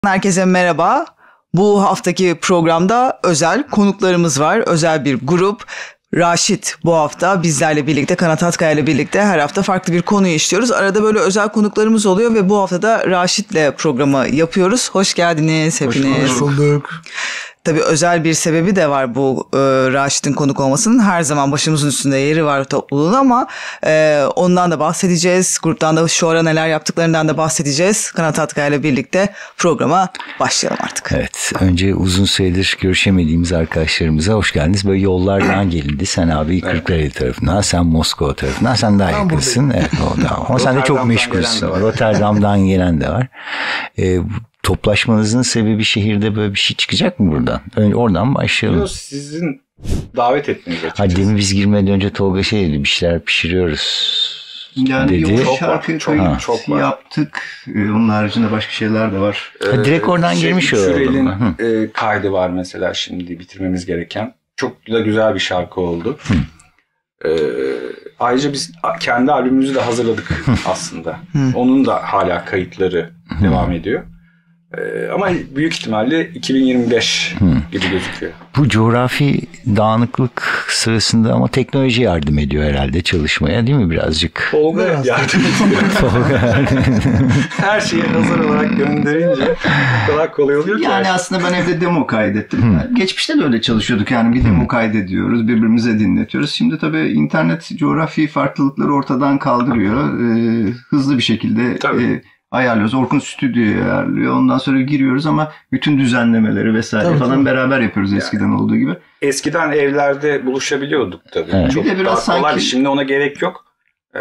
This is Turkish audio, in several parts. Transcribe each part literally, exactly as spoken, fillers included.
Herkese merhaba. Bu haftaki programda özel konuklarımız var. Özel bir grup. Raşit bu hafta bizlerle birlikte, Kanat Atkaya ile birlikte her hafta farklı bir konuyu işliyoruz. Arada böyle özel konuklarımız oluyor ve bu hafta da Raşit'le programı yapıyoruz. Hoş geldiniz hepiniz. Hoş bulduk. Tabii özel bir sebebi de var bu e, Raşit'in konuk olmasının. Her zaman başımızın üstünde yeri var topluluğun ama e, ondan da bahsedeceğiz. Gruptan da şu ara neler yaptıklarından da bahsedeceğiz. Kanat Atkaya ile birlikte programa başlayalım artık. Evet, önce uzun süredir görüşemediğimiz arkadaşlarımıza hoş geldiniz. Böyle yollardan gelindi. Sen abi Kırklareli tarafından, sen Moskova tarafından, sen daha yakınsın. Evet, o da. Ama sen de çok meşgulsün. Rotterdam'dan gelen de var. Ee, Toplaşmanızın sebebi şehirde böyle bir şey çıkacak mı buradan? Önce oradan başlayalım. Yok, sizin davet etmeniz açıkçası. Hadi demin biz girmeden önce Tolga şey dedi, bir şeyler pişiriyoruz yani dedi. Yok, şarkı kayıt çok yaptık. Onun haricinde başka şeyler de var. Ha, direkt oradan şey, girmiş Şürel'in e, kaydı var mesela şimdi bitirmemiz gereken. Çok da güzel bir şarkı oldu. Ee, ayrıca biz kendi albümümüzü de hazırladık aslında. Onun da hala kayıtları devam ediyor. Ee, ama büyük ihtimalle iki bin yirmi beş hmm. gibi gözüküyor. Bu coğrafi dağınıklık sırasında ama teknoloji yardım ediyor herhalde çalışmaya, değil mi birazcık? Tolga yardım ediyor. Tolga her şeyi hazır olarak gönderince o kadar kolay oluyor ki. Yani aslında ben evde demo kaydettim. Hmm. Geçmişte de öyle çalışıyorduk yani bir demo hmm. kaydediyoruz, birbirimize dinletiyoruz. Şimdi tabii internet coğrafi farklılıkları ortadan kaldırıyor. Ee, hızlı bir şekilde e, ayarlıyoruz. Orkun stüdyoya ayarlıyor. Ondan sonra giriyoruz ama bütün düzenlemeleri vesaire tabii, falan tabii. beraber yapıyoruz eskiden yani, olduğu gibi. Eskiden evlerde buluşabiliyorduk tabii. Evet. Çok bir de biraz daha kolay. Sanki... Şimdi ona gerek yok. Ee,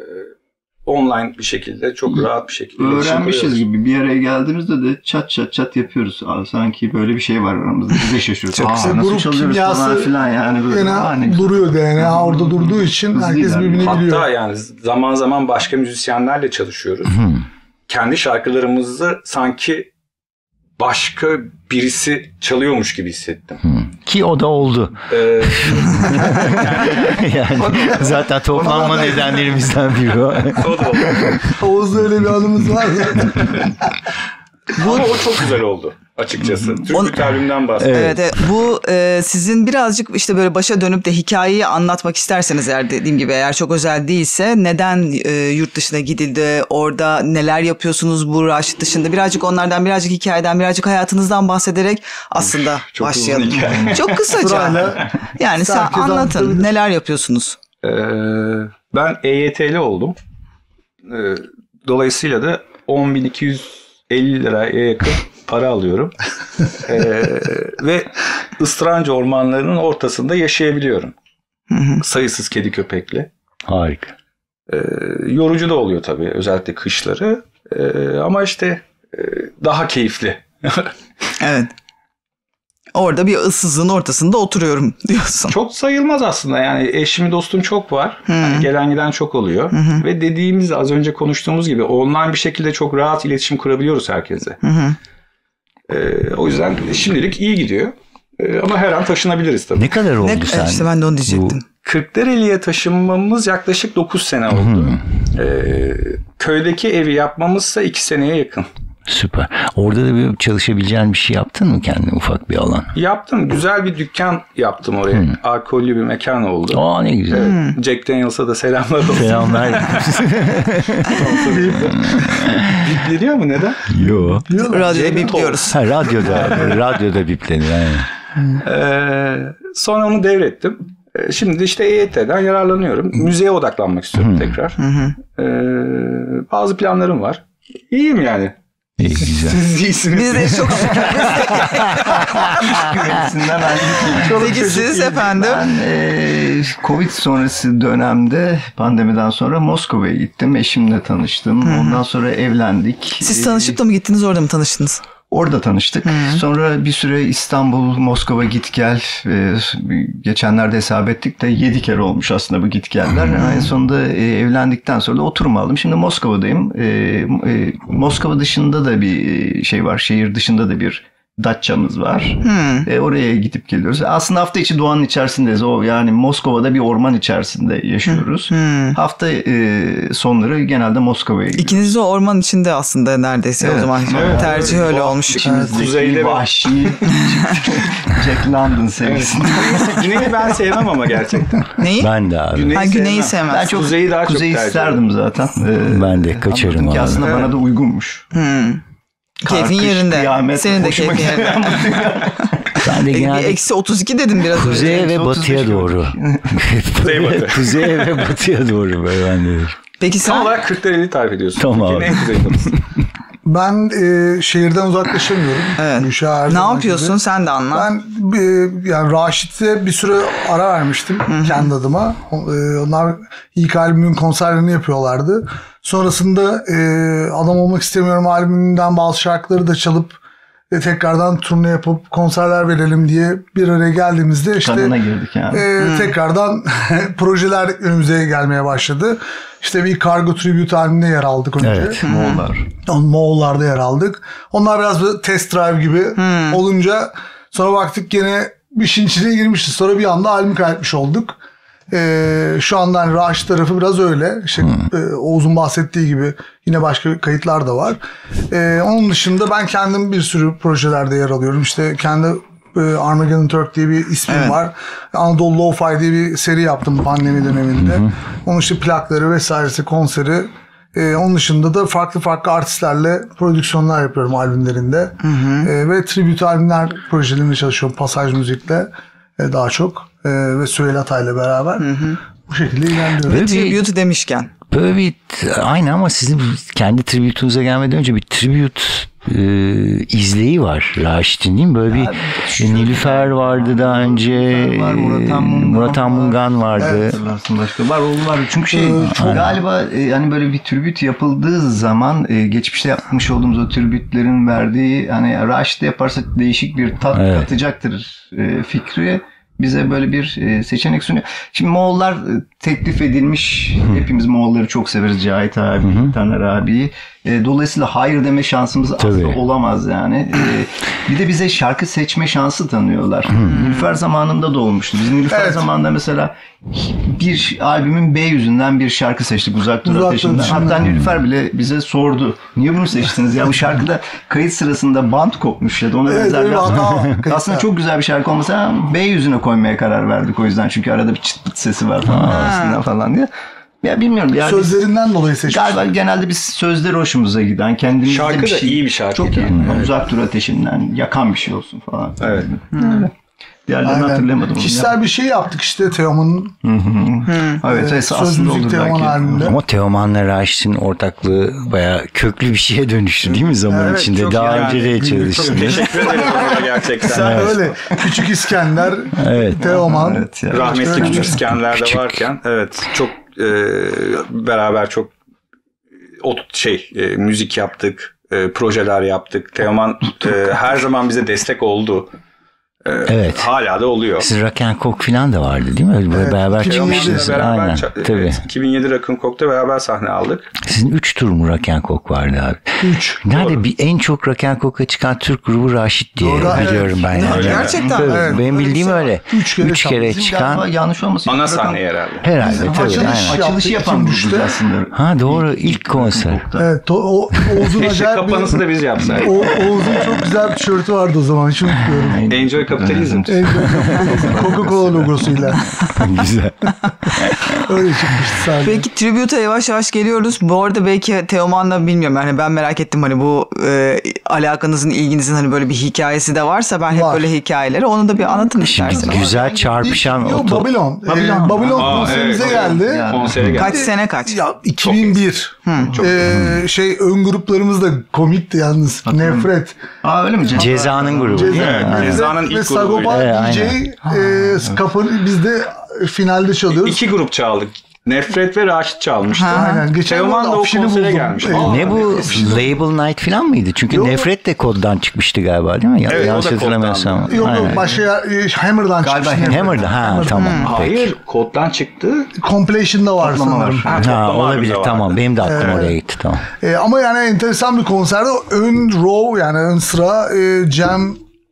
online bir şekilde, çok rahat bir şekilde. Öğrenmişiz gibi bir araya geldiğimizde de çat çat çat yapıyoruz. Abi, sanki böyle bir şey var aramızda. Biz de şaşırıyoruz. Çok güzel. Grup kimyası falan yani böyle yani duruyor D N A orada durduğu için herkes birbirini Hatta biliyor. Hatta yani zaman zaman başka müzisyenlerle çalışıyoruz. Hmm. Kendi şarkılarımızı sanki başka birisi çalıyormuş gibi hissettim. Hmm. Ki o da oldu. Ee, yani zaten toplanma nedenlerimizden biri o. O da oldu. Oğuz'da öyle bir anımız var zaten. Bu Ama o çok güzel oldu açıkçası. Türk albümden bahsediyorum. Evet, evet. Bu e, sizin birazcık işte böyle başa dönüp de hikayeyi anlatmak isterseniz eğer dediğim gibi eğer çok özel değilse neden e, yurt dışına gidildi, orada neler yapıyorsunuz bu Raşit dışında birazcık onlardan birazcık hikayeden birazcık hayatınızdan bahsederek aslında Uf, çok başlayalım. Çok kısaca. Yani sen anlatın neler yapıyorsunuz. Ee, ben E Y T'li oldum. Ee, dolayısıyla da on bin iki yüz elli liraya yakın para alıyorum. ee, ve ıstıranca ormanlarının ortasında yaşayabiliyorum. Hı hı. Sayısız kedi köpekle. Harika. Ee, yorucu da oluyor tabii özellikle kışları. Ee, ama işte e, daha keyifli. Evet. Orada bir ıssızlığın ortasında oturuyorum diyorsun. Çok sayılmaz aslında yani eşim dostum çok var. Yani gelen giden çok oluyor. Hı hı. Ve dediğimiz az önce konuştuğumuz gibi online bir şekilde çok rahat iletişim kurabiliyoruz herkese. Hı hı. Ee, o yüzden şimdilik iyi gidiyor. Ee, ama her an taşınabiliriz tabii. Ne kadar oldu ne, sen? İşte ben de onu diyecektim. Bu Kırklareli'ye taşınmamız yaklaşık dokuz sene oldu. Ee, köydeki evi yapmamızsa iki seneye yakın. Süper. Orada da bir çalışabileceğin bir şey yaptın mı kendine, ufak bir alan? Yaptım. Güzel bir dükkan yaptım oraya. Hmm. Alkollü bir mekan oldu. Aa ne güzel. Evet. Hmm. Jack Daniels'a da selamlar olsun. Selamlar. Bipleniyor mu? Neden? Yok. Radyoda bipliyoruz. Ha, radyoda. radyoda bipleniyor. Yani. Ee, sonra onu devrettim. Ee, şimdi işte E Y T'den yararlanıyorum. Müziğe odaklanmak istiyorum hmm. tekrar. Ee, bazı planlarım var. İyiyim yani. İyi, güzel. Siz iyisiniz. Biz de çok şükür. Peki siz efendim? Ben e, Covid sonrası dönemde pandemiden sonra Moskova'ya gittim. Eşimle tanıştım. Hı-hı. Ondan sonra evlendik. Siz tanışıp da mı gittiniz, orada mı tanıştınız? Orada tanıştık. Hı-hı. Sonra bir süre İstanbul, Moskova git gel. Ee, geçenlerde hesap ettik de yedi kere olmuş aslında bu git geller. Hı-hı. En sonunda e, evlendikten sonra da oturum aldım. Şimdi Moskova'dayım. E, e, Moskova dışında da bir şey var. Şehir dışında da bir Datça'mız var. Hmm. E, oraya gidip geliyoruz. Aslında hafta içi doğanın içerisindeyiz. O yani Moskova'da bir orman içerisinde yaşıyoruz. Hmm. Hafta e, sonları genelde Moskova'ya gidiyoruz. İkiniz de ormanın içinde aslında neredeyse evet. o zaman. Evet, tercih evet. öyle olmuş. Kuzeyde vahşi Jack London sevgisinde. Güneyi ben sevmem ama gerçekten. Neyi? Ben de abi. Güneyi, ha, güneyi sevmem. Ben çok kuzeyi daha kuzeyi çok isterdim zaten. Ee, ben de kaçarım abi. Aslında evet. bana da uygunmuş. Hmm. Keyfin yerinde. Kıyamet, senin de keyfin yerinde. Ben de genelde eksi otuz iki dedim biraz önce. Kuzeye ve batıya doğru. Kuzey batı. Kuzeye ve batıya doğru böyle ben de. Peki sen? Tam olarak kırklareli tarif ediyorsun. Tamam abi. En kuzeydesin. Ben e, şehirden uzaklaşamıyorum. Evet. Ne yapıyorsun gibi. Sen de anlat. Ben e, yani Raşit'e bir süre ara vermiştim Hı-hı. kendi adıma. E, onlar ilk albümün konserlerini yapıyorlardı. Sonrasında e, Adam Olmak İstemiyorum albümünden bazı şarkıları da çalıp e, tekrardan turne yapıp konserler verelim diye bir araya geldiğimizde işte kanına girdik yani. E, tekrardan projeler önümüze gelmeye başladı. İşte bir Kargo Tribute albümünde yer aldık önce. Evet, Moğollar. Moğollar'da yer aldık. Onlar biraz böyle test drive gibi hmm. olunca sonra baktık gene bir işin içine girmişiz. Sonra bir anda albüm kaydetmiş olduk. Ee, şu anda hani Raşit tarafı biraz öyle. İşte hmm. e, Oğuz'un bahsettiği gibi yine başka kayıtlar da var. Ee, onun dışında ben kendim bir sürü projelerde yer alıyorum. İşte kendi Armageddon Turk diye bir ismim evet. var. Anadolu Lo-Fi diye bir seri yaptım pandemi döneminde. Hı hı. Onun işte plakları vesairesi, konseri. Ee, onun dışında da farklı farklı artistlerle prodüksiyonlar yapıyorum albümlerinde. Hı hı. Ee, ve tribute albümler projelerinde çalışıyorum. Pasaj müzikle e, daha çok. E, ve Süheyl Atay'la beraber. Hı hı. Bu şekilde ilerliyorum. Ve tribute demişken. Böyle bir aynı ama sizin kendi tribute'unuza gelmeden önce bir tribute e, izleyi var Raşit'in değil mi? Böyle bir yani, Nilüfer vardı daha önce. Var, Murat Mungan, Murat Mungan vardı. Evet. Başka var, oğlu var. Çünkü şey ee, çok... galiba e, hani böyle bir tribute yapıldığı zaman e, geçmişte yapmış olduğumuz o tribütlerin verdiği hani Raşit'te yaparsak değişik bir tat evet. katacaktır e, fikri. Bize böyle bir seçenek sunuyor. Şimdi Moğollar teklif edilmiş. Hı. Hepimiz Moğolları çok severiz. Cahit abi, Hı. Taner abiyi. Dolayısıyla hayır deme şansımız Tabii. asla olamaz yani. Bir de bize şarkı seçme şansı tanıyorlar. Hı. Nilüfer zamanında da olmuştu. Biz Nilüfer evet. zamanında mesela bir albümün B yüzünden bir şarkı seçtik. Uzak Dur Ateşi'nden. Hatta Nilüfer bile bize sordu. Niye bunu seçtiniz? Ya bu şarkıda kayıt sırasında bant kopmuş ya da ona evet, benzer bir aslında çok güzel bir şarkı olmasa B yüzüne koymaya karar verdik o yüzden. Çünkü arada bir çıt pıt sesi var falan arasında falan diye. Ya bilmiyorum. Yani sözlerinden dolayı seçmişler. Galiba genelde biz sözleri hoşumuza giden, kendimizde şarkı bir şey. Şarkı da iyi bir şarkı. Çok iyi. Evet. Uzak Dur Ateşi'nden yakan bir şey olsun falan. Evet. Öyle. Diğerlerini Aynen. hatırlamadım. Kişisel yani. Bir şey yaptık işte Teoman'ın. Evet. E, söz müzik Teoman halinde. Ama Teoman'la Raşit'in ortaklığı bayağı köklü bir şeye dönüştü değil mi zaman evet, içinde? Daha yani, önce de çalıştınız. Teşekkür ederim gerçekten. Sen evet. öyle. Küçük İskender, evet. Teoman. Evet, yani. Rahmetli Küçük İskender'de küçük. varken evet çok e, beraber çok o şey e, müzik yaptık, e, projeler yaptık. Teoman e, her zaman bize destek oldu. Evet. Hala da oluyor. Siz Rock and Coke falan da vardı değil mi? Böyle evet. beraber çıkmıştınız. Beraber Aynen. Ça- Tabii. Evet, iki bin yedi Rock and Coke'da beraber sahne aldık. Sizin üç tur mu Rock and Coke vardı abi? üç. Nerede bir en çok Rock and Coke'a çıkan Türk grubu Raşit diye Doğru, biliyorum evet. ben. Yani. Gerçekten. Tabii. Evet. Benim bildiğim öyle. Üç kere, üç kere çıkan. Yanlış olmasın. Ana sahne herhalde. Herhalde. Tabii. Açılış, açılışı yapan gruptu aslında. Ha doğru. İlk konser. Evet. O, Oğuz'un acayip bir... Kapanısı da biz yapsaydık. Oğuz'un çok güzel bir tişörtü vardı o zaman. Hiç unutmuyorum. Enjoy Capitalism. Coca-Cola logosuyla. Güzel. Öyle çıkmıştı sadece. Peki tribute'a yavaş yavaş geliyoruz. Bu arada belki Teoman'la bilmiyorum. Yani ben merak ettim hani bu e, alakanızın, ilginizin hani böyle bir hikayesi de varsa ben hep Var. böyle hikayeleri onu da bir anlatın isterseniz. Güzel çarpışan Yok, oto... Babilon. Babilon, ee, Babilon Aa, konserimize evet, geldi. Yani. Konsere geldi. Kaç sene kaç? Ya iki bin bir. Çok ee, şey ön gruplarımız da komikti yalnız. Nefret. Aa öyle mi? Ceza'nın grubu. Ceza, evet, Ceza'nın ilk grubu. Sagopa D J e, kafanı biz de finalde çalıyoruz. İki grup çaldık. Nefret ve Raşit çalmıştı. Ha, aynen. Geçen Teoman da o konsere gelmiş. Aa, ne bu? Label Night falan mıydı? Çünkü Yok. Nefret de koddan çıkmıştı galiba değil mi? Evet, yanlış hatırlamıyorsam. Yok yok başka Hammer'dan galiba çıkmıştı. Hammer'dan ha Hammer. tamam. Hmm. Hayır koddan çıktı. Compilation'da var sanırım. Ha, ha olabilir tamam. Benim de aklım ee, oraya gitti tamam. E, ama yani enteresan bir konserde ön row yani ön sıra e, Cem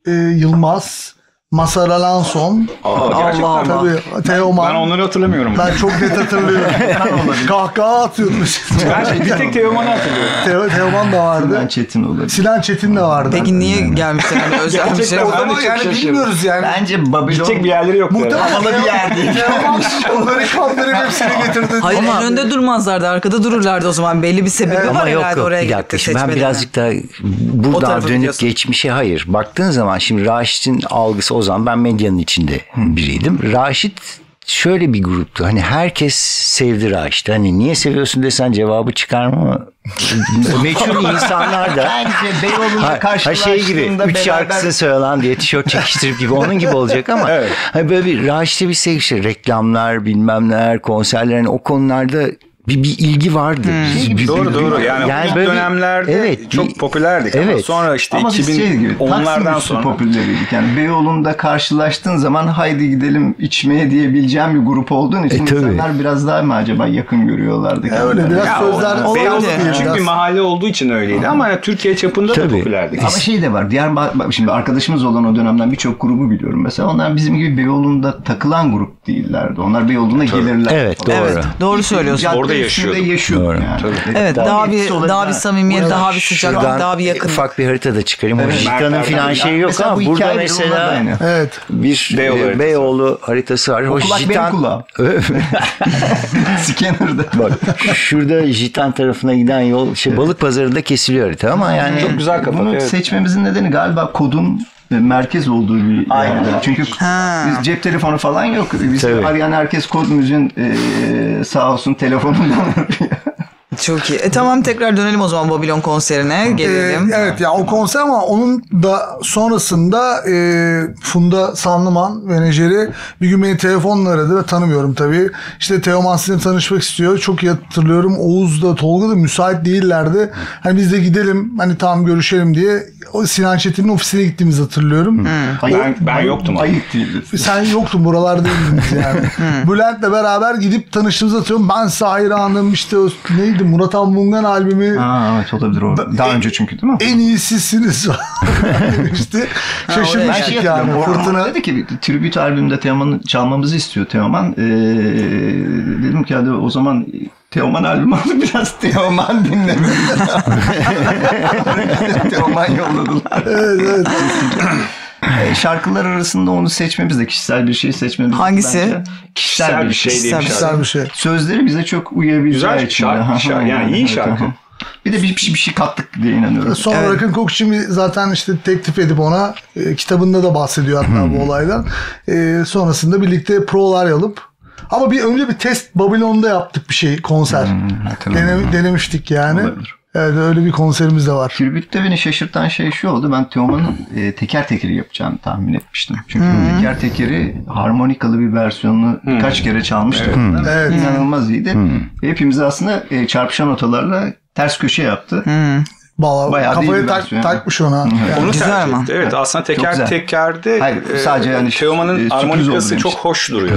e, Yılmaz, Mazhar Alanson. Aa, gerçekten Allah mi? Tabii, Teoman. Ben onları hatırlamıyorum. Ben çok net hatırlıyorum. Kahkaha atıyordum. Ben bir tek Teoman'ı hatırlıyorum. Teo, Teoman da vardı. Sinan Çetin olabilir. Sinan Çetin de vardı. Peki niye gelmişler? Hani özel bir şey Gerçekten O var. ben de zaman çok yani şaşırdım. bilmiyoruz yani. Bence Babylon Gidecek bir yerleri yok. Muhtemelen havalı bir yer değil. Teoman onları kandırıp hepsini getirdi. Hayır Ama- en önde durmazlardı. Arkada dururlardı o zaman. Belli bir sebebi Evet. var Ama yok herhalde yok oraya bir gidip dakika. de Şimdi ben seçmelerine. birazcık da O buradan tarafı dönüp biliyorsun. geçmişe hayır. Baktığın zaman şimdi Raşit'in algısı o zaman ben medyanın içinde biriydim. Raşit şöyle bir gruptu. Hani herkes sevdi Raşit'i. Hani niye seviyorsun desen cevabı çıkar mı? Meçhul insanlar da Bence Beyoğlu'nda Ha, ha karşılaştığında şey gibi üç beraber... şarkısını söylen diye tişört çekiştirip gibi onun gibi olacak ama Evet. hani böyle bir Raşit'e bir sevgi işte reklamlar bilmem neler konserler hani o konularda bir, bir ilgi vardı. Bir- bir- Doğru bir- doğru. Yani, yani o böyle bir- dönemlerde evet, çok bir- popülerdik ama evet. sonra işte Ama biz şey gibi iki bin onlardan Taksim üstü sonra popüleriydik. Yani Beyoğlu'nda karşılaştığın zaman haydi gidelim içmeye diyebileceğim bir grup olduğun için E, tabii. insanlar biraz daha mı acaba yakın görüyorlardı? Ya öyle kendilerini? biraz Ya sözler o- Beyoğlu Olabilir. küçük Biraz- bir mahalle olduğu için öyleydi ama yani Türkiye çapında da Tabii. popülerdik. Ama şey de var. Diğer bak bak şimdi arkadaşımız olan o dönemden birçok grubu biliyorum. Mesela onlar bizim gibi Beyoğlu'nda takılan grup değillerdi. Onlar Beyoğlu'na gelirler. Evet, doğru. Evet doğru söylüyorsun. Cadde Orada üstünde yaşıyorduk. yaşıyorduk Doğru. yani. Tabii. Evet daha bir etkisi daha olarak- bir samimiyet, daha bir sıcaklık, Şuradan daha bir yakın. ufak bir harita da çıkarayım. O Evet. Jita'nın Mertlerden falan bir- şeyi yok Mesela ama bu burada hikaye de mesela onunla da aynı. Evet. bir Beyoğlu e, haritası. Beyoğlu haritası var. O kulak benim kulağım. Scanner'da. Bak şurada Jitan tarafına giden yol şey balık pazarında kesiliyor harita ama yani Çok güzel kapak. Bunu Evet. seçmemizin nedeni galiba kodun merkez olduğu bir Aynen. yerde. Çünkü Ha. biz cep telefonu falan yok. Biz Tabii. arayan herkes kod müziğin e, sağ olsun telefonundan arıyor. Çok iyi. E tamam tekrar dönelim o zaman Babylon konserine. Gelelim. Ee, evet ya o konser ama onun da sonrasında e, Funda Sanlıman menajeri bir gün beni telefonla aradı ve tanımıyorum tabii. İşte Teoman sizinle tanışmak istiyor. Çok iyi hatırlıyorum. Oğuz da Tolga da müsait değillerdi. Hani biz de gidelim hani tam görüşelim diye o Sinan Çetin'in ofisine gittiğimizi hatırlıyorum. Ben, ben yoktum. ama. Ayıp değildi. Sen yoktun buralarda değildiniz yani. Bülent'le beraber gidip tanıştığımızı hatırlıyorum. Ben size hayranım işte o neydi Murat Anmungan albümü Aa, evet olabilir o. Daha önce çünkü değil mi? en iyisisiniz demişti. oraya Şaşırmıştık şey yani. hatırlıyorum. Fırtına. Orhan dedi ki tribüt albümde Teoman'ı çalmamızı istiyor Teoman. Ee, dedim ki hadi o zaman Teoman albümü alıp biraz Teoman dinlemek. Teoman yolladılar. Evet, evet. Ee, Şarkılar arasında onu seçmemiz de kişisel bir şey seçmemiz. Hangisi? bence Kişisel, bir şey. değil bir Kişisel şarkı. Güzel bir şey. Sözleri bize çok uyabileceği Güzel için. şarkı, şarkı, yani iyi şarkı. Bir de bir, bir şey kattık diye inanıyorum. Sonra Evet. Rock'n Coke şimdi zaten işte teklif edip ona e, kitabında da bahsediyor hatta bu olaydan. E, sonrasında birlikte provalar yapıp ama bir önce bir test Babylon'da yaptık bir şey konser. hatırlamıyorum. Dene, denemiştik yani. Olabilir. Evet öyle bir konserimiz de var. Tribütte beni şaşırtan şey şu oldu. Ben Teoman'ın e, teker tekeri yapacağını tahmin etmiştim. Çünkü teker tekeri harmonikalı bir versiyonunu birkaç kere çalmıştı. Evet. İnanılmaz iyiydi. Hepimizi aslında e, çarpışan notalarla ters köşe yaptı. Vallahi Bayağı değil kafayı bir tak, versiyon. takmış ona. Yani. Onu Güzel tercih ama. etti. Evet aslında Çok teker güzel. tekerde Hayır, e, sadece yani Teoman'ın e, sürpriz harmonikası oldu çok demiştim. hoş duruyordu.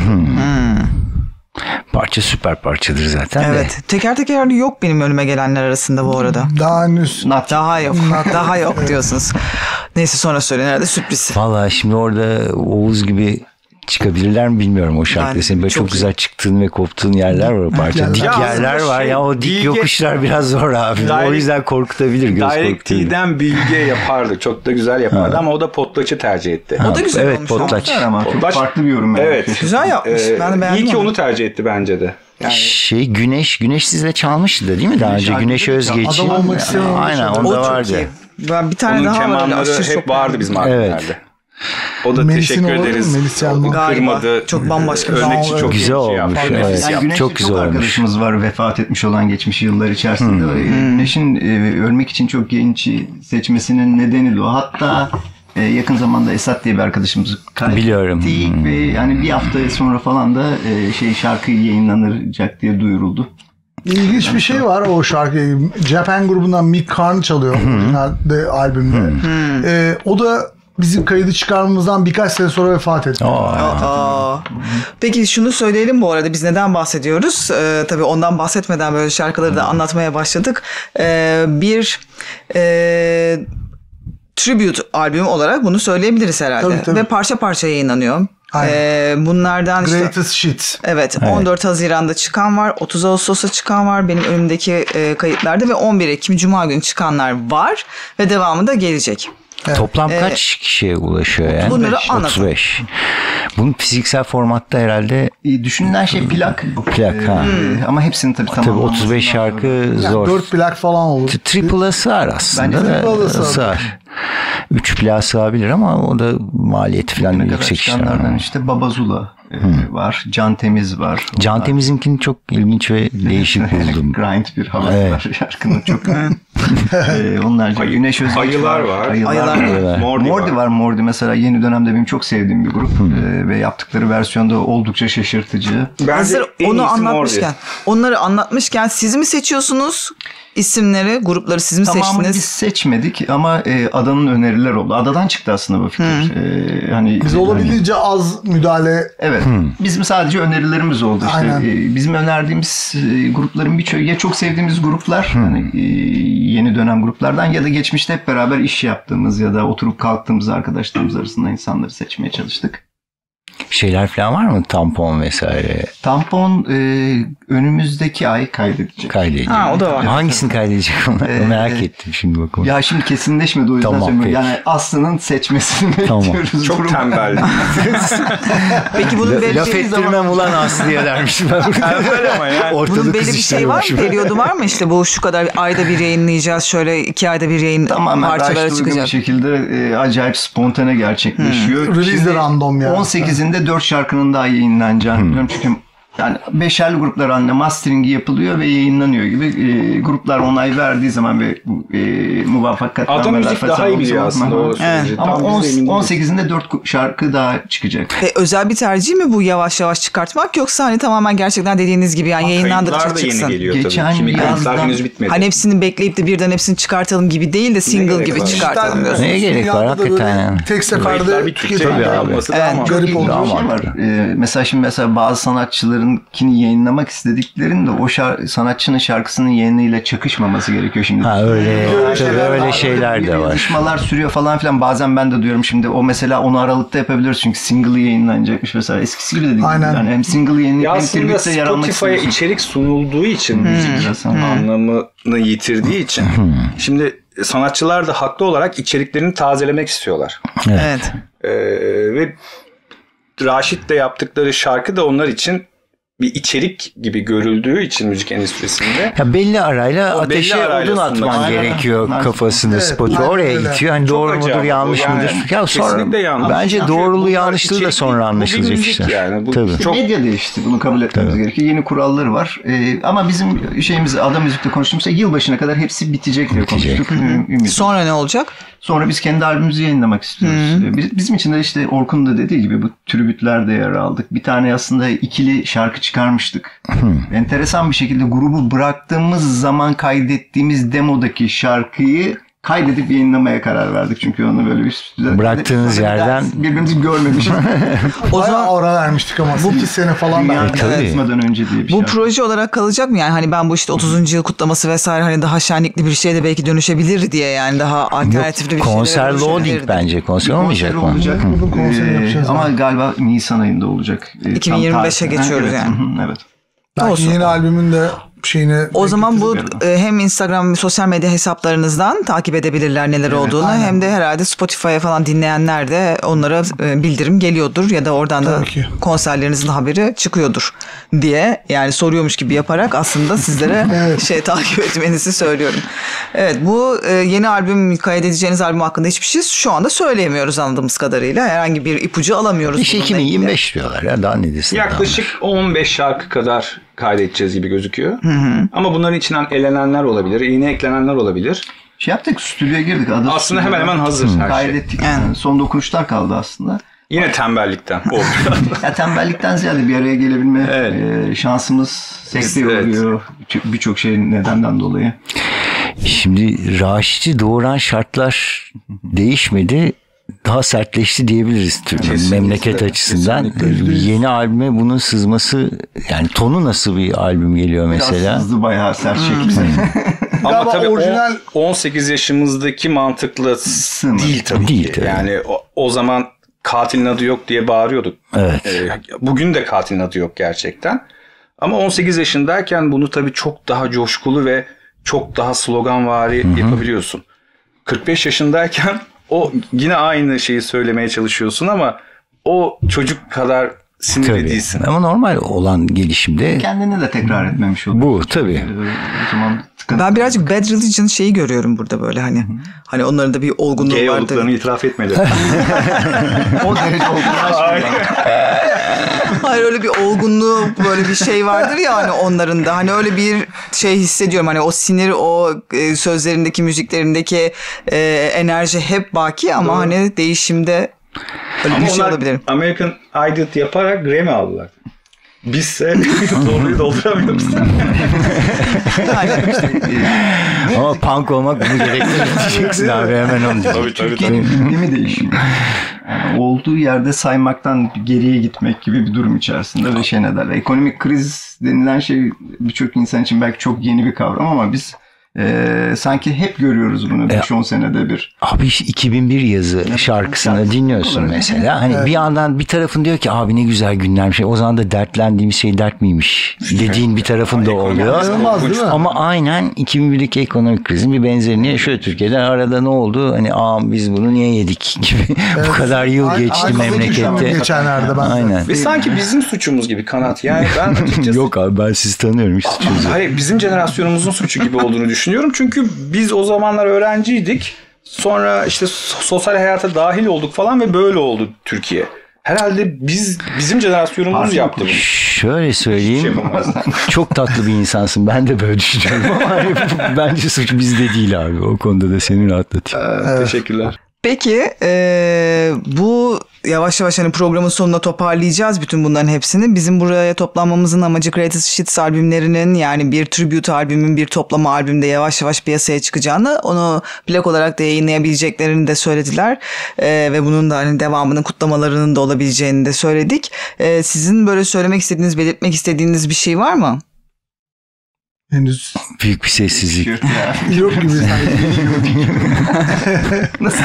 parça süper parçadır zaten de. Evet. Teker teker yok benim önüme gelenler arasında bu arada. Daha henüz Not. Daha yok. Daha yok diyorsunuz. Neyse sonra söyle nerede sürpriz. Valla şimdi orada Oğuz gibi çıkabilirler mi bilmiyorum o şarkıda. Ben Senin böyle çok çok, güzel çıktığın ve koptuğun yerler var o parça. yerler. Dik Ya yerler aslında var şey, ya o dik Bilge- yokuşlar biraz zor abi. Direct- o yüzden korkutabilir, göz korkutabilir. Directly'den Bilge yapardı. Çok da güzel yapardı ama o da Potlaç'ı tercih etti. O da güzel Evet, olmuş. Potlaç. Güzel ama çok Potlaç- farklı bir yorum. yani. Evet. Güzel yapmış. Ee, Ben de beğendim İyi ki onu. onu tercih etti bence de. Yani Şey Güneş, Güneş sizle çalmıştı da değil mi daha önce? şarkıda Güneş da Özgeç'in. Adam olmak isteyen olmuş. Aynen O onda çok vardı. iyi. Ben bir tane onun daha var öyle kemanları aşırı hep çok vardı beğendim. bizim albümlerde. Evet. O da Melis'in teşekkür olabilir mi? ederiz. Melis O Yanma. Galiba. kırmadı. Çok bambaşka bir Ölmek için şey. çok Güzel iyi bir şey olmuş, yaptı. evet. Nefis Yani yaptı. Güneş'te çok çok, güzel olmuş. arkadaşımız var vefat etmiş olan geçmiş yıllar içerisinde. Güneş'in e, ölmek için çok genci seçmesinin nedeni de o. Hatta e, yakın zamanda Esat diye bir arkadaşımızı kaybettik. Biliyorum. Ve yani bir hafta sonra falan da e, şey şarkı yayınlanacak diye duyuruldu. İlginç bir şey var o şarkı. Japan grubundan Mick Karn çalıyor orijinalde albümde. Ee, o da bizim kaydı çıkarmamızdan birkaç sene sonra vefat etti. Aa. Peki şunu söyleyelim bu arada biz neden bahsediyoruz? Ee, tabii ondan bahsetmeden böyle şarkıları da anlatmaya başladık. Ee, bir e, tribute albüm olarak bunu söyleyebiliriz herhalde. Tabii, tabii. Ve parça parça yayınlanıyor. Aynen. Ee, bunlardan işte Greatest Shit. evet, Evet. on dört Haziran'da çıkan var, otuz Ağustos'ta çıkan var benim önümdeki e, kayıtlarda ve on bir Ekim Cuma günü çıkanlar var ve devamı da gelecek. Evet. Toplam Ee, kaç kişiye ulaşıyor yani? Bunları anlatın. otuz beş. Bunun fiziksel formatta herhalde E, Düşünülen şey plak. plak ha. E, Ama hepsini tabii Tabii tamamlaması otuz beş lazım. şarkı Yani zor. dört plak falan olur. T- Triple'a sığar aslında. Bence da, triple'a da sığar. sığar. Üç plağa sığabilir ama o da maliyeti falan Ne kadar yüksek işler. çıkanlardan işte Babazula e, var. Can Temiz var. Can Onlar- Temiz'inkini çok ilginç ve değişik buldum. Grind bir havası Evet. var şarkının çok. e, onlarca Ayı- Güneş Özdeş ayılar var. Ayılar, Ayılar var. var. Mordi Mordi var. var. Mordi mesela yeni dönemde benim çok sevdiğim bir grup. E, ve yaptıkları versiyonda oldukça şaşırtıcı. Bence Hazır en onu iyisi anlatmışken, Mordi. onları anlatmışken siz mi seçiyorsunuz isimleri, grupları siz mi Tamamını biz seçtiniz? seçmedik ama e, Adanın öneriler oldu. Adadan çıktı aslında bu fikir. E, hani Biz olabildiğince az müdahale. Evet. Bizim sadece önerilerimiz oldu. İşte Aynen. e, bizim önerdiğimiz e, grupların birçoğu ya çok sevdiğimiz gruplar, hani e, yeni dönem gruplardan ya da geçmişte hep beraber iş yaptığımız ya da oturup kalktığımız arkadaşlarımız arasında insanları seçmeye çalıştık. Şeyler falan var mı? Tampon vesaire Tampon e, önümüzdeki ay kaydedecek. kaydedecek. Ha, o da var. Hangisini kaydedecek onu Ee, merak ettim şimdi bakalım. Ya şimdi kesinleşmedi o yüzden Tamam, söylüyorum. peki. Yani Aslı'nın seçmesini Tamam. bekliyoruz. Çok Grup- tembel. Peki bunun belli Laf bir ettirmem ulan Aslı'ya dermişim ben. Tembel ama yani. Ortalığı bunun belli bir şey var mı? kızıştırıyormuşum. Periyodu var mı? İşte bu şu kadar ayda bir yayınlayacağız. Şöyle iki ayda bir yayın Tamamen parçalara raşlı uygun bir çıkacak. şekilde e, acayip spontane gerçekleşiyor. Release de Şimdi random yani. on sekizinde dört şarkının daha yayınlanacağını biliyorum. Çünkü yani beşerli gruplar halinde masteringi yapılıyor ve yayınlanıyor gibi. E, gruplar onay verdiği zaman ve e, muvaffakatnameler Ada müzik fesat daha iyi olduğu biliyor zaman- aslında o Evet. süreci. Ama Tam on- biz de emin on değiliz. sekizinde dört şarkı daha çıkacak. E, özel bir tercih mi bu yavaş yavaş çıkartmak yoksa hani tamamen gerçekten dediğiniz gibi yani yayınlandıkça Kayıtlar da yeni çıksın? geliyor Geçen tabii. Kimi kayıtlar yazdan- henüz bitmedi. Hani hepsini bekleyip de birden hepsini çıkartalım gibi değil de single gerek gibi var? çıkartalım diyorsun. Neye gerek var Dünyada da böyle hakikaten? Tek seferde Kayıtlar bittikçe tüketilen- yayınlanması Evet. daha mantıklı. Garip İlginç oldu. bir şey var. Ee, mesela şimdi mesela bazı sanatçılarınkini yayınlamak istediklerinde o şar- sanatçının şarkısının yayınıyla çakışmaması gerekiyor şimdi. Ha öyle, tabii şeyler öyle var. şeyler de var. Yazışmalar sürüyor falan filan. Bazen ben de diyorum şimdi o mesela onu Aralık'ta yapabiliriz çünkü single yayınlanacakmış mesela. Eskisi gibi de değil. Aynen. Yani hem single yayınlayıp Ya hem aslında tribütte yer almak Spotify'a istiyorsun. içerik sunulduğu için müzik Enteresan. anlamını yitirdiği için şimdi sanatçılar da haklı olarak içeriklerini tazelemek istiyorlar. Evet. Ee, ve Raşit de yaptıkları şarkı da onlar için bir içerik gibi görüldüğü için müzik endüstrisinde. Ya belli arayla O belli ateşe arayla odun sunmak. atman Aynen. gerekiyor Aynen. kafasını Evet, Spotify. aynen Oraya öyle. itiyor. Hani Çok doğru mudur acayip yanlış bu. Yani mıdır? Ya sonra kesinlikle yanlış. bence Çünkü doğrulu bunlar yanlışlığı da içerik sonra değil. Bu bir anlaşılacak müzik işler. yani. Bu Tabii. çok Medya değişti. Bunu kabul etmemiz gerekiyor. Yeni kuralları var. Ee, ama bizim şeyimiz Ada Müzik'te konuştuğumuzda yılbaşına kadar hepsi bitecek diye Bitecek. konuştuk. Ü- ümit. Sonra ne olacak? Sonra biz kendi albümümüzü yayınlamak istiyoruz. Ee, biz- Bizim için de işte Orkun da dediği gibi bu tribütlerde yer aldık. Bir tane aslında ikili şarkı çıkarmıştık. Enteresan bir şekilde grubu bıraktığımız zaman kaydettiğimiz demodaki şarkıyı kaydedip yayınlamaya karar verdik. Çünkü onu böyle bir stüdyoda Bıraktığınız Sonra bir daha yerden- birbirimizi görmemişiz. O Bayağı zaman ara vermiştik ama bu iki sene falan Dünya ben. tabii. yaratmadan önce diye bir bu şarkı. proje olarak kalacak mı yani hani ben bu işte otuzuncu yıl kutlaması vesaire hani daha şenlikli bir şeye de belki dönüşebilir diye yani daha alternatifli bir şeylere Konser loading dönüşebilirdi. bence. Konser Bir olmayacak konser mı? olacak. Bunun konserini Ee, yapacağız ama yani. galiba Nisan ayında olacak. Ee, tam iki bin yirmi beşe tarihten. geçiyoruz Evet, yani. hı hı, evet. Belki Olsun. yeni albümün de şeyini... O zaman bu Bekleriz e, hem Instagram sosyal medya hesaplarınızdan takip edebilirler neler olduğunu aynen. hem de herhalde Spotify'a falan dinleyenler de onlara e, bildirim geliyordur ya da oradan da Tabii ki. konserlerinizin haberi çıkıyordur diye yani soruyormuş gibi yaparak aslında sizlere Evet. şey takip etmenizi söylüyorum. Evet bu e, yeni albüm kaydedeceğiniz albüm hakkında hiçbir şey şu anda söyleyemiyoruz anladığımız kadarıyla. Herhangi bir ipucu alamıyoruz. İşte bununla iki bin yirmi ilgili. beş diyorlar ya daha ne desin. yaklaşık on beş şarkı kadar kaydedeceğiz gibi gözüküyor. Ama bunların içinden elenenler olabilir, yeni eklenenler olabilir. Şey yaptık, stüdyoya girdik. Ada Aslında hemen stüdyoda hemen hazır her şey. kaydettik. Yani son dokunuşlar kaldı aslında. Yine tembellikten oldu. Ya tembellikten ziyade bir araya gelebilme Evet. e, şansımız sekteye Evet. oluyor. Birçok- Birçok şey nedenden dolayı. Şimdi Raşit'i doğuran şartlar değişmedi. Daha sertleşti diyebiliriz tüm Kesinlikle, memleket açısından. kesinlikle. Yeni albüme bunun sızması yani tonu nasıl bir albüm geliyor mesela? Biraz hızlı bayağı sert şekilde. Ama galiba tabii orijinal... on sekiz yaşımızdaki mantıklı değil tabii değil, ki. tabii. Yani o, o zaman katilin adı yok diye bağırıyorduk. Evet. Ee, bugün de katilin adı yok gerçekten. Ama on sekiz yaşındayken bunu tabii çok daha coşkulu ve çok daha sloganvari Hı-hı. yapabiliyorsun. kırk beş yaşındayken o yine aynı şeyi söylemeye çalışıyorsun ama o çocuk kadar sinirli tabii. değilsin. Ama normal olan gelişimde kendini de tekrar etmemiş oluyor. Bu tabii. O zaman ben birazcık Bad Religion şeyi görüyorum burada böyle hani. Hı-hı. Hani onların da bir olgunluğu Gay vardı. olduklarını itiraf etmedi. o derece olgunlaşmıyor. Hayır, öyle bir olgunluğu, böyle bir şey vardır ya hani onların da. Hani öyle bir şey hissediyorum. Hani o sinir, o e, sözlerindeki, müziklerindeki e, enerji hep baki ama Doğru. hani değişimde öyle ama bir şey olabilir. American Idol yaparak Grammy aldılar. Bizse doğruyu dolduramıyoruz. Ama punk olmak bunu gerektirir diyeceksin abi, hemen onu diyeceksin. Türkiye'nin gündemi değişiyor. Yani olduğu yerde saymaktan geriye gitmek gibi bir durum içerisinde ve şey ne derler. Ekonomik kriz denilen şey birçok insan için belki çok yeni bir kavram ama biz Ee, sanki hep görüyoruz bunu beş on e, senede bir. Abi iki bin bir yazı evet, şarkısını şarkı dinliyorsun olarak. Mesela. Hani evet. bir yandan bir tarafın diyor ki abi ne güzel günlermiş. O zaman da dertlendiğimiz şey dert miymiş dediğin bir tarafın da oluyor. Ama aynen iki bin birdeki ekonomik krizin bir benzerini yaşıyor Türkiye'de. Arada ne oldu? Hani aa biz bunu niye yedik gibi. Evet. Bu kadar yıl a- geçti a- memlekette. Geçenlerde ben. Aynen. Ve sanki bizim suçumuz gibi Kanat. Yani ben açıkçası... Yok abi, ben sizi tanıyorum. Hiç suçunuz yok. Hayır, bizim jenerasyonumuzun suçu gibi olduğunu düşünüyorum. Düşünüyorum çünkü biz o zamanlar öğrenciydik. Sonra işte sosyal hayata dahil olduk falan ve böyle oldu Türkiye. Herhalde biz bizim jenerasyonumuz Harbi yaptı bunu. Şöyle söyleyeyim. Çok tatlı bir insansın. Ben de böyle düşünüyorum ama bence suç bizde değil abi. O konuda da seni rahatlatayım. Evet. Teşekkürler. Peki e, bu yavaş yavaş hani programın sonuna toparlayacağız bütün bunların hepsini. Bizim buraya toplanmamızın amacı Greatest Hits albümlerinin, yani bir tribute albümün bir toplama albümde yavaş yavaş piyasaya çıkacağını, onu plak olarak da yayınlayabileceklerini de söylediler. E, ve bunun da hani devamının, kutlamalarının da olabileceğini de söyledik. E, sizin böyle söylemek istediğiniz, belirtmek istediğiniz bir şey var mı? Henüz büyük bir sessizlik. Yok gibi sanki. Nasıl?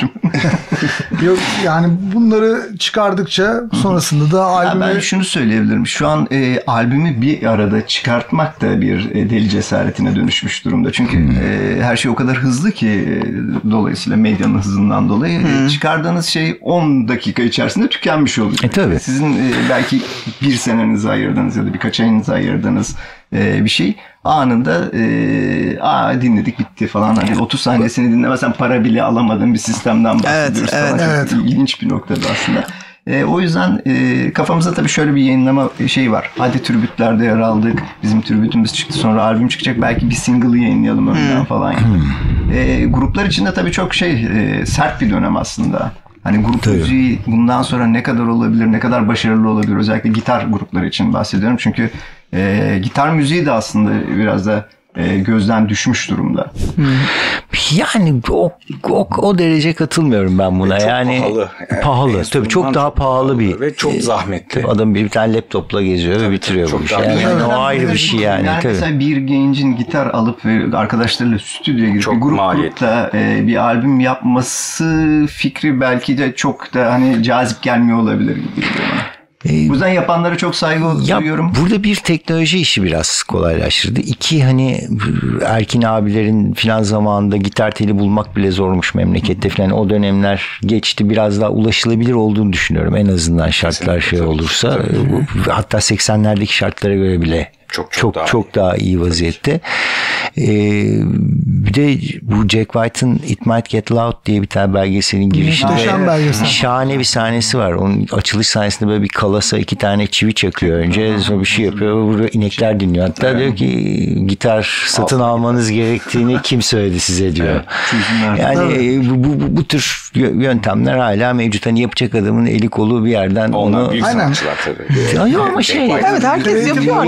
Yok yani bunları çıkardıkça sonrasında da albümü... Ben şunu söyleyebilirim. Şu an e, albümü bir arada çıkartmak da bir e, deli cesaretine dönüşmüş durumda. Çünkü e, her şey o kadar hızlı ki e, dolayısıyla medyanın hızından dolayı e, çıkardığınız şey on dakika içerisinde tükenmiş oluyor. E, tabii. Sizin e, belki bir senenizi ayırdığınız ya da birkaç ayınızı ayırdığınız e, bir şey anında e, aa dinledik bitti falan. Hani otuz saniyesini dinlemesen para bile alamadığın bir sistemden bahsediyoruz. Evet, falan. evet, Çok evet. ilginç bir noktada aslında. E, o yüzden e, kafamızda tabii şöyle bir yayınlama şey var. Hadi tribütlerde yer aldık. Bizim tribütümüz çıktı. Sonra albüm çıkacak. Belki bir single yayınlayalım önden falan. E, gruplar için de tabii çok şey e, sert bir dönem aslında. Hani grup tabii. müziği bundan sonra ne kadar olabilir, ne kadar başarılı olabilir. Özellikle gitar grupları için bahsediyorum. Çünkü e, gitar müziği de aslında biraz da e, gözden düşmüş durumda. Yani o, o, o derece katılmıyorum ben buna. Ve çok yani pahalı. Yani pahalı. Tabii çok daha pahalı bir. Ve çok zahmetli. Adam bir tane laptopla geziyor tabii, ve bitiriyor bu işi. Yani, yani o ayrı bir şey yani. Yani tabii. mesela bir gencin gitar alıp ve arkadaşlarıyla stüdyoya girip çok bir grup maliyetli. kurup da e, bir albüm yapması fikri belki de çok da hani cazip gelmiyor olabilir gibi geliyor bana. Bu yüzden yapanlara çok saygı ya, duyuyorum. Burada bir teknoloji işi biraz kolaylaştırdı. İki hani Erkin abilerin filan zamanında gitar teli bulmak bile zormuş memlekette filan. O dönemler geçti. Biraz daha ulaşılabilir olduğunu düşünüyorum. En azından şartlar şey olursa. Tabii. Hatta seksenlerdeki şartlara göre bile çok çok, çok daha, çok daha iyi vaziyette. Ee, bir de bu Jack White'ın It Might Get Loud diye bir tane belgeselin girişinde şahane bir sahnesi var. Onun açılış sahnesinde böyle bir kalasa iki tane çivi çakıyor önce, sonra bir şey yapıyor. Burada inekler dinliyor. Hatta evet. diyor ki gitar satın almanız gerektiğini kim söyledi size diyor. Evet. Yani bu, bu, bu tür yöntemler hala mevcut. Hani yapacak adamın eli kolu bir yerden onlar onu... büyük sanatçılar tabii. Yok ama şey... Evet, herkes yapıyor. Kreatif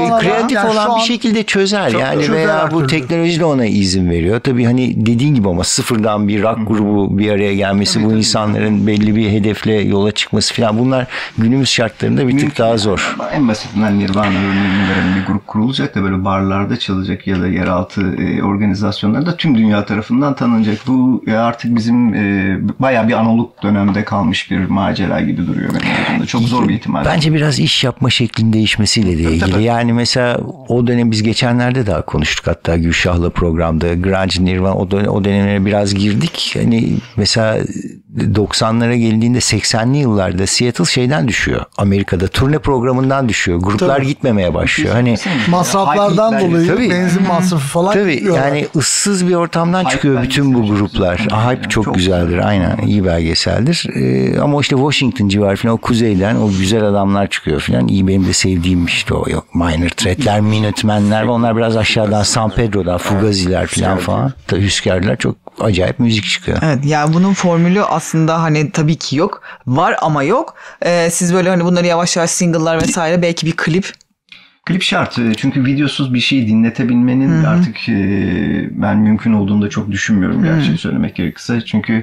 Kreatif Yani olan şu bir an şekilde çözer çok yani çözer veya her bu türlü. teknoloji de ona izin veriyor. Tabii hani dediğin gibi ama sıfırdan bir rock grubu bir araya gelmesi, Tabii, bu tabii. insanların belli bir hedefle yola çıkması falan, bunlar günümüz şartlarında bir tık daha zor. En basitinden Nirvana örneğini verelim. Bir grup kurulacak da böyle barlarda çalacak ya da yeraltı e, organizasyonlarda tüm dünya tarafından tanınacak. Bu e, artık bizim e, bayağı bir analog dönemde kalmış bir macera gibi duruyor benim gözümde. Çok zor bir ihtimal. Bence biraz iş yapma şeklinin değişmesiyle de ilgili. tabii. Yani mesela o dönem biz geçenlerde daha konuştuk, hatta Gülşah'la programda grunge, Nirvana o, dön- o dönemlere biraz girdik. Hani mesela doksanlara gelindiğinde seksenli yıllarda Seattle şeyden düşüyor. Amerika'da turne programından düşüyor. Gruplar Tabii. gitmemeye başlıyor. Hani Masraflardan Hype dolayı Tabii. benzin masrafı falan tabii gidiyorlar. yani ıssız bir ortamdan Hype çıkıyor bütün bu belgeseli çok gruplar. güzel. Hype Yani çok, çok güzeldir. güzel. Aynen, iyi belgeseldir. Ee, ama işte Washington civarı falan, o kuzeyden o güzel adamlar çıkıyor falan. İyi, benim de sevdiğim işte o, yok Minor Threat'ler, Minutemen'ler, onlar biraz aşağıdan San Pedro'dan Fugazi'ler falan falan. Tabii Hüskarlar, çok acayip müzik çıkıyor. Evet, yani bunun formülü aslında hani tabii ki yok. Var ama yok. Ee, siz böyle hani bunları yavaş yavaş single'lar vesaire, belki bir klip. Klip şart. Çünkü videosuz bir şeyi dinletebilmenin Hı-hı. artık e, ben mümkün olduğunu da çok düşünmüyorum gerçeği söylemek gerekirse. Çünkü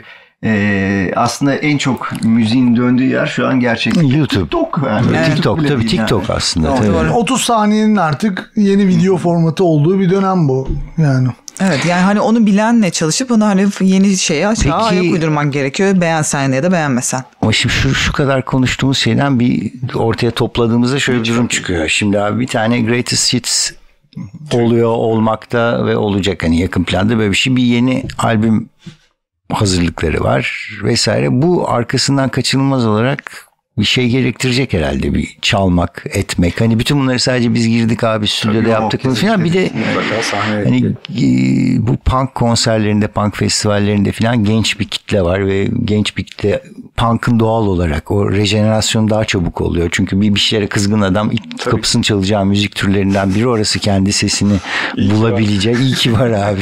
e, aslında en çok müziğin döndüğü yer şu an gerçekten YouTube. TikTok. Yani. Evet. TikTok bile tabii, değil TikTok yani. aslında. Doğru. Tabii. Yani otuz saniyenin artık yeni video formatı olduğu bir dönem bu yani. Evet, yani hani onu bilenle çalışıp onu hani yeni şeye Peki- aşağı ayak uydurman gerekiyor. Beğensen ya da beğenmesen. Ama şimdi şu, şu kadar konuştuğumuz şeyden bir ortaya topladığımızda şöyle bir durum çıkıyor. Şimdi abi bir tane Greatest Hits oluyor, olmakta ve olacak, hani yakın planda böyle bir şey, bir yeni albüm hazırlıkları var vesaire. Bu arkasından kaçınılmaz olarak bir şey gerektirecek herhalde, bir çalmak, etmek. Hani bütün bunları sadece biz girdik abi stüdyoda Tabii, yaptık mı kesinlikle. falan. Bir de Mutlaka sahneye hani e, bu punk konserlerinde, punk festivallerinde falan genç bir kitle var ve genç bir kitle punk'ın doğal olarak o rejenerasyon daha çabuk oluyor. Çünkü bir bir şeylere kızgın adam ilk Tabii. kapısını çalacağı müzik türlerinden biri orası, kendi sesini İyi ki bulabileceği. İyi ki var abi.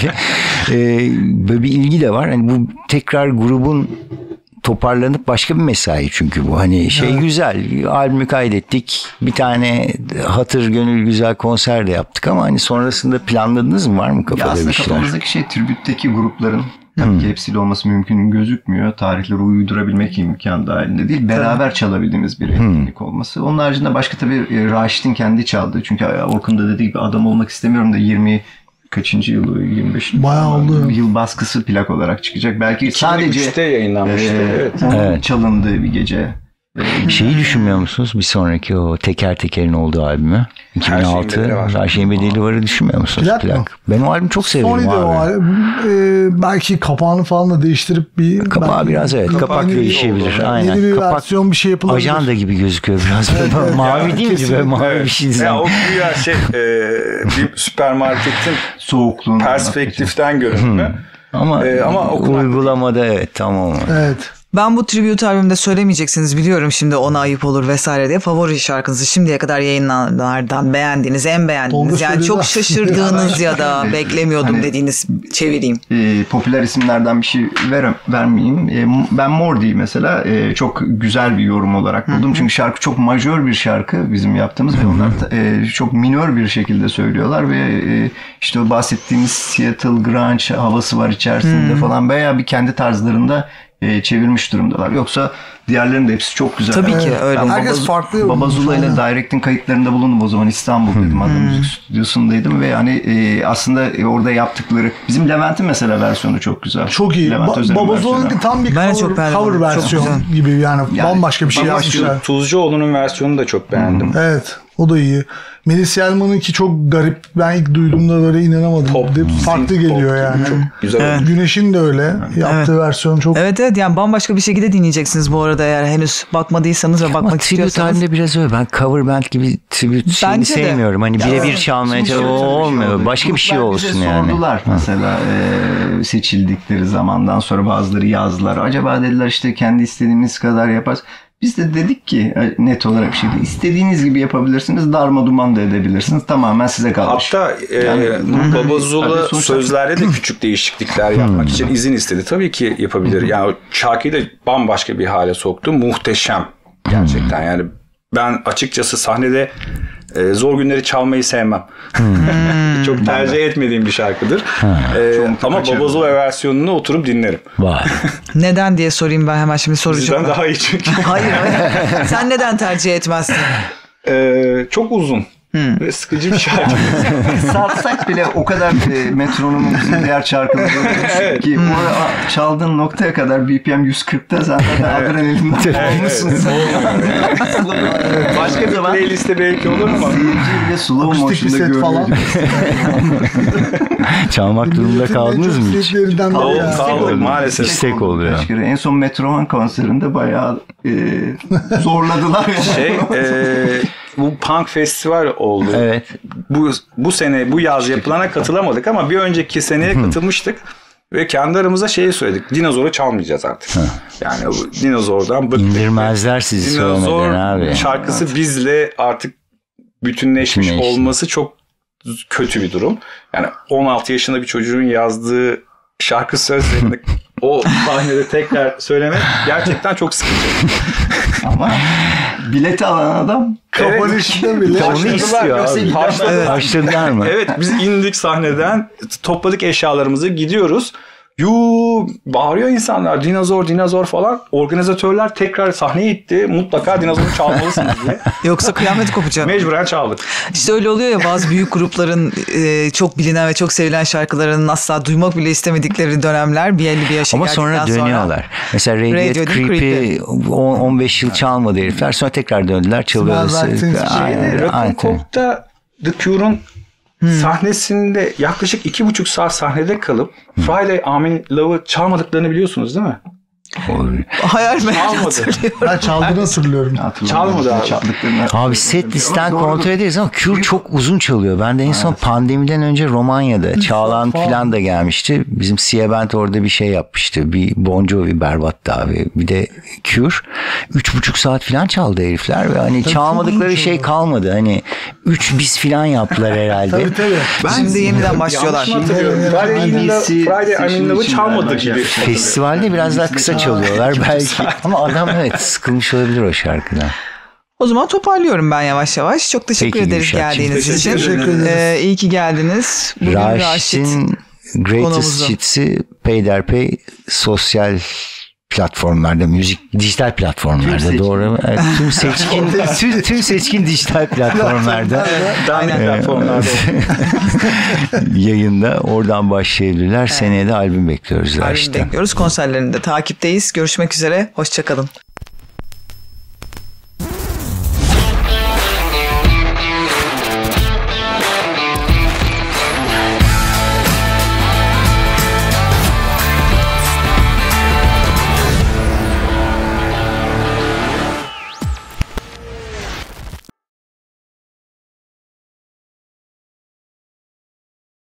Ee, böyle bir ilgi de var. Hani bu tekrar grubun toparlanıp başka bir mesai, çünkü bu hani şey evet. Güzel, albümü kaydettik, bir tane hatır gönül güzel konser de yaptık ama hani sonrasında planladınız mı, var mı kafada aslında bir şeyler? kafamızdaki şey tribütteki grupların tabii hmm. ki hepsiyle olması mümkün gözükmüyor. Tarihleri uydurabilmek imkan dahilinde değil. Beraber çalabildiğimiz bir etkinlik hmm. olması. Onun haricinde başka tabii Raşit'in kendi çaldığı. Çünkü Orkun da dediği gibi adam olmak istemiyorum da yirmi kaçıncı yılı, yirmi beşinci Bayağı oldu. Yıl baskısı plak olarak çıkacak. Belki sadece iki bin üçte yayınlanmıştı. E, evet. onun Evet. çalındığı bir gece. Şeyi düşünmüyor musunuz? Bir sonraki o teker tekerin olduğu albümü. iki bin altı. Her şeyin bedeli varı düşünmüyor musunuz? Plak Plak. mı? Ben o albümü çok severim Sony'de abi. o albüm. Ee, belki kapağını falan da değiştirip bir... Kapağı belki biraz evet. kapağı Kapak yeni bir- değişebilir. Aynen. Yeni bir Kapak versiyon bir şey yapılabilir. ajanda gibi gözüküyor biraz. evet. Mavi Ya, değil mi? kesinlikle. Böyle mavi Evet. bir şey. Ya o güya şey e, bir süpermarketin Soğukluğunu perspektiften görünümü. Ama, Ee, ama okumak uygulamada evet tamam. Evet. Ben bu tribute albümde söylemeyeceksiniz biliyorum, şimdi ona ayıp olur vesaire diye. Favori şarkınızı şimdiye kadar yayınlananlardan beğendiğiniz, en beğendiğiniz, Tolga yani söyledi çok aslında. şaşırdığınız ya da beklemiyordum Hani- dediğiniz, çevireyim. E, popüler isimlerden bir şey ver, vermeyeyim. E, ben Mordi'yi mesela e, çok güzel bir yorum olarak buldum. Çünkü şarkı çok majör bir şarkı bizim yaptığımız ve onlar e, çok minör bir şekilde söylüyorlar ve e, işte o bahsettiğimiz Seattle grunge havası var içerisinde falan, bayağı bir kendi tarzlarında e, çevirmiş durumdalar. Yoksa diğerlerinin de hepsi çok güzel. Tabii ki öyle. Ben Herkes Babaz- farklı yorumlamış, Babazula ile aynen. Direct'in kayıtlarında bulundum o zaman, İstanbul dedim. Adam müzik stüdyosundaydım ve hani e, aslında e, orada yaptıkları, bizim Levent'in mesela versiyonu çok güzel. Çok iyi. Levent Ba- Özer'in Babazola'nın versiyonu. tam bir Ben de cover, çok beğendim cover onu. Çok versiyon güzel. gibi yani, Yani bambaşka bir şey Ama yapmışlar. Tuzcuoğlu'nun versiyonunu da çok beğendim. Evet, o da iyi. Melis Yelman'ınki çok garip. Ben ilk duyduğumda böyle inanamadım. Pop, De- farklı synth geliyor pop yani. gibi çok güzel olmuş. Güneş'in de öyle. Yaptığı versiyon çok... Evet evet, yani bambaşka bir şekilde dinleyeceksiniz bu arada, eğer henüz bakmadıysanız ve Ama bakmak tribute istiyorsanız. halinde biraz öyle. Ben cover band gibi tribute şeyini Bence de. sevmiyorum. Hani birebir evet. çalmaya Şimdi çalışıyor. O şöyle bir şey olmuyor. oldu. Başka bir şey Gruplar olsun bize yani. sordular mesela e, seçildikleri zamandan sonra, bazıları yazdılar. Acaba dediler işte kendi istediğimiz kadar yaparız. Biz de dedik ki net olarak bir şey değil. İstediğiniz gibi yapabilirsiniz. Darma duman da edebilirsiniz. Tamamen size kalmış. Hatta e, Yani- Babazula Tabii, sonuçta- sözlerde de küçük değişiklikler yapmak için izin istedi. Tabii ki yapabilir. Yani o şarkıyı da bambaşka bir hale soktu. Muhteşem. Gerçekten yani ben açıkçası sahnede Ee, zor günleri çalmayı sevmem. Hmm. Çok tercih etmediğim bir şarkıdır. Ee, ama Baba Zoe versiyonunu oturup dinlerim. Vay. Neden diye sorayım ben hemen şimdi soracağım. Bizden daha iyi çünkü. Hayır hayır. Sen neden tercih etmezsin? Ee, çok uzun. Hmm. Ve sıkıcı bir şarkı. Satsak bile o kadar e, metronumumuzun diğer şarkıları evet. ki hmm. o çaldığın noktaya kadar B P M yüz kırkta zaten adrenalin olmuşsun. Başka bir playliste belki olur ama. Seyirci bile slow motion'da görüyor. Çalmak durumunda kaldınız mı hiç? Kaldım, kaldım maalesef. İstek oluyor. En son Metroman konserinde bayağı e, zorladılar. Şey, e, bu punk festival oldu. Evet. Bu bu sene bu yaz yapılana katılamadık ama bir önceki seneye katılmıştık ve kendi aramızda şeyi söyledik. Dinozoru çalmayacağız artık. Yani bu dinozordan bıktık. İndirmezler sizi söylemeden abi. Dinozor şarkısı evet. bizle artık bütünleşmiş Bütünleşti. olması çok kötü bir durum. Yani on altı yaşında bir çocuğun yazdığı şarkı sözlerini o sahnede tekrar söylemek gerçekten çok sıkıcı. Ama bileti alan adam kapanışta evet. bile onu istiyor abi. Başladılar mı? Evet, biz indik sahneden, topladık eşyalarımızı, gidiyoruz. Yuu bağırıyor insanlar, dinozor dinozor falan. Organizatörler tekrar sahneye itti. Mutlaka dinozoru çalmalısınız diye. Yoksa kıyamet kopacak. Mecburen çaldık. İşte öyle oluyor ya, bazı büyük grupların e, çok bilinen ve çok sevilen şarkılarının asla duymak bile istemedikleri dönemler bir elli bir yaşa ama geldikten sonra. Ama sonra dönüyorlar. Mesela Radiohead Creep'i on beş yıl çalmadı herifler. Sonra tekrar döndüler, çalıyorlar. Rock'n'Coke'da The Cure'un Hmm. sahnesinde yaklaşık iki buçuk saat sahnede kalıp hmm. Friday I'm in Love'ı çalmadıklarını biliyorsunuz değil mi? Hayal mi? Ben çaldığını hatırlıyorum. Çalmadı abi. Abi set listen kontrol ederiz ama Cure çok uzun çalıyor. Ben de en son evet. pandemiden önce Romanya'da Çağlan filan da gelmişti. Bizim Siyah Band orada bir şey yapmıştı. Bir Bon Jovi berbattı abi. Bir de Cure. Üç buçuk saat filan çaldı herifler ve hani tabii çalmadıkları şey kalmadı. Hani üç bis filan yaptılar herhalde. Tabii tabii. Ben şimdi yeniden başlıyorlar. Friday I'm in Love'ı çalmadık gibi. Festivalde biraz daha kısa çalıyorlar belki. Ama adam evet sıkılmış olabilir o şarkıdan. O zaman toparlıyorum ben yavaş yavaş. Çok teşekkür Peki, ederiz geldiğiniz için. Teşekkür ederiz. Ee, iyi ki geldiniz. Bugün Raşit'in Greatest Hits'i peyderpey sosyal platformlarda, müzik dijital platformlarda tüm doğru mu? Evet, tüm seçkin tüm, tüm seçkin dijital platformlarda platformlarda yayında oradan başlayabilirler. Evet. Seneye de albüm bekliyoruz. Albüm işte. bekliyoruz. Konserlerinde takipteyiz. Görüşmek üzere. Hoşça kalın.